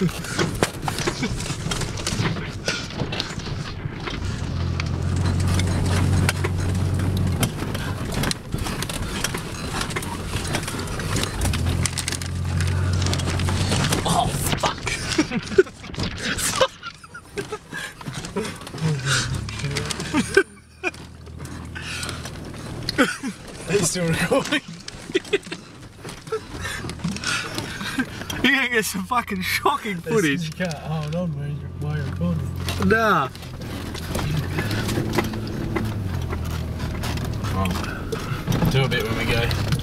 Oh, fuck. Are you still recording? You're gonna get some fucking shocking footage. You can't hold on while you're recording. Nah. Do a bit when we go.